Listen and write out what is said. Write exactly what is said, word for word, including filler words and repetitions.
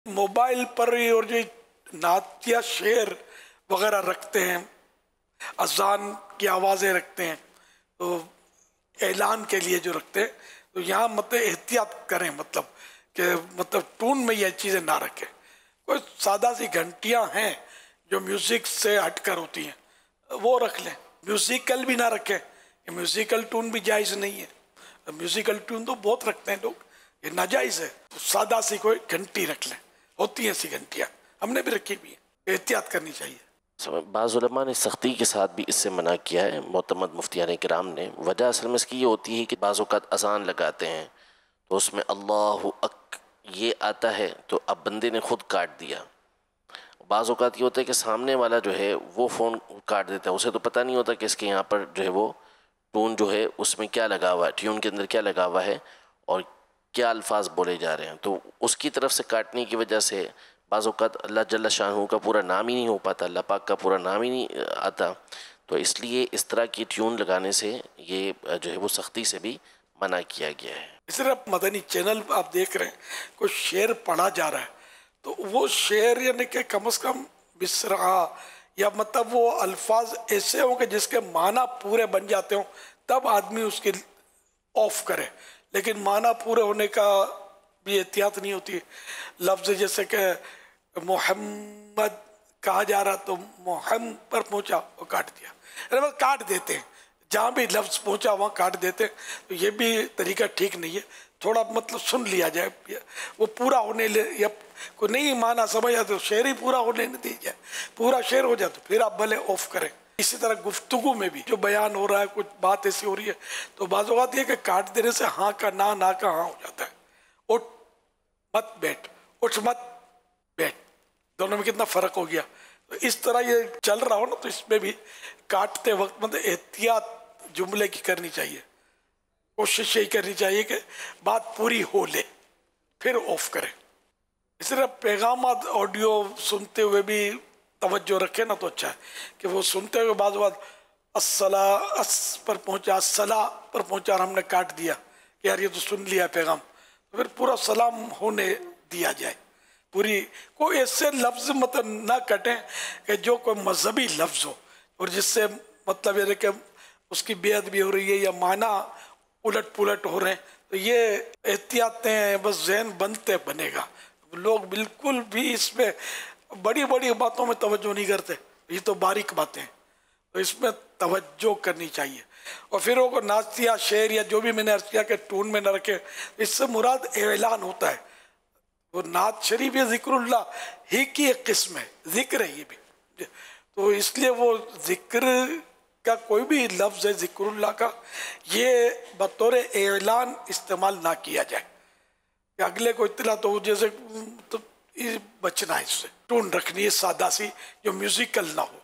Mobile پر اور جو نعت یا شعر وغیرہ رکھتے ہیں، اذان کی آوازیں رکھتے ہیں، تو اعلان کے لیے جو رکھتے ہیں، تو یہاں مطلب احتیاط کریں، مطلب کہ مطلب ٹون میں یہ چیزیں نہ رکھیں۔ کوئی سادہ سی گھنٹیاں ہیں جو میوزک سے ہٹ کر ہوتی ہیں، وہ رکھ لیں۔ میوزیکل بھی نہ رکھیں، یہ میوزیکل ٹون بھی جائز نہیں ہے۔ میوزیکل ٹون تو بہت رکھتے ہیں لوگ، یہ ناجائز ہے۔ سادہ سی کوئی گھنٹی رکھ لیں، ہوتی ہیں ایسی گھنٹیاں، ہم نے بھی رکھی ہوئی ہیں، احتیاط کرنی چاہیے۔ بعض علماء نے سختی کے ساتھ بھی اس سے منع کیا ہے، معتمد مفتیان کرام نے۔ وجہ اصل میں اس کی یہ ہوتی ہے کہ بعض اوقات اذان لگاتے ہیں تو اس میں اللہ اک یہ آتا ہے، تو اب بندے نے خود کاٹ دیا۔ بعض اوقات یہ ہوتا ہے کہ سامنے والا جو ہے وہ فون کاٹ دیتا ہے، اسے تو پتہ نہیں ہوتا کہ اس کے یہاں پر جو ہے وہ ٹون جو ہے اس میں کیا لگا ہوا ہے، ٹیون کے اندر کیا لگا ہوا ہے اور کیا الفاظ بولے جا رہے ہیں، تو اس کی طرف سے کاٹنے کی وجہ سے بعض اوقات اللہ جل شانہ کا پورا نام ہی نہیں ہو پاتا، اللہ پاک کا پورا نام ہی نہیں آتا۔ تو اس لیے اس طرح کی ٹیون لگانے سے یہ جو ہے وہ سختی سے بھی منع کیا گیا ہے۔ اس طرح مدنی چینل آپ دیکھ رہے ہیں، کوئی شعر پڑھا جا رہا ہے، تو وہ شعر یعنی کہ کم از کم بسرا یا مطلب وہ الفاظ ایسے ہوں کہ جس کے معنی پورے بن جاتے ہوں، تب آدمی اس کی آف کرے، لیکن معنی پورے ہونے کا بھی احتیاط نہیں ہوتی۔ لفظ جیسے کہ محمد کہا جا رہا تو محمد پر پہنچا وہ کاٹ دیا، یعنی وہ کاٹ دیتے ہیں، جہاں بھی لفظ پہنچا وہاں کاٹ دیتے ہیں، تو یہ بھی طریقہ ٹھیک نہیں ہے۔ تھوڑا مطلب سن لیا جائے، وہ پورا ہونے لے، یا کوئی نہیں معنی سمجھ آتے تو شعر ہی پورا ہونے نہیں دی جائے، پورا شعر ہو جائے تو پھر آپ بھلے آف کریں۔ اسی طرح گفتگو میں بھی جو بیان ہو رہا ہے، کچھ بات ایسی ہو رہی ہے تو بعض اوقات یہ کہ کاٹ دینے سے ہاں کا نہ، نہ کا ہاں ہو جاتا ہے۔ اٹھ مت بیٹھ، اٹھ مت بیٹھ، دونوں میں کتنا فرق ہو گیا۔ تو اس طرح یہ چل رہا ہو نا، تو اس میں بھی کاٹتے وقت مطلب احتیاط جملے کی کرنی چاہیے، کوشش یہی کرنی چاہیے کہ بات پوری ہو لے پھر آف کریں۔ اس طرح پیغامات آڈیو سنتے ہوئے بھی توجہ رکھے نا تو اچھا ہے، کہ وہ سنتے ہوئے بعض بات الصلاۃ اس پر پہنچا، الصلاۃ پر پہنچا اور ہم نے کاٹ دیا کہ یار یہ تو سن لیا پیغام، تو پھر پورا سلام ہونے دیا جائے۔ پوری کوئی ایسے لفظ مطلب نہ کٹیں کہ جو کوئی مذہبی لفظ ہو اور جس سے مطلب یہ کہ اس کی بے ادبی ہو رہی ہے یا معنی الٹ پلٹ ہو رہے ہیں، تو یہ احتیاطیں بس ذہن بنتے بنے گا۔ لوگ بالکل بھی اس میں بڑی بڑی باتوں میں توجہ نہیں کرتے، یہ تو باریک باتیں ہیں، تو اس میں توجہ کرنی چاہیے۔ اور پھر وہ نعتیہ شعر یا جو بھی میں نے عرض کیا کہ ٹون میں نہ رکھے، اس سے مراد اعلان ہوتا ہے۔ وہ نعت شریف یہ ذکر اللہ ہی کی ایک قسم ہے، ذکر ہے یہ بھی، تو اس لیے وہ ذکر کا کوئی بھی لفظ ہے ذکر اللہ کا، یہ بطور اعلان استعمال نہ کیا جائے کہ اگلے کو اطلاع تو جیسے، تو بچنا ہے اس سے۔ ٹون رکھنی ہے سادہ سی جو میوزیکل نہ ہو۔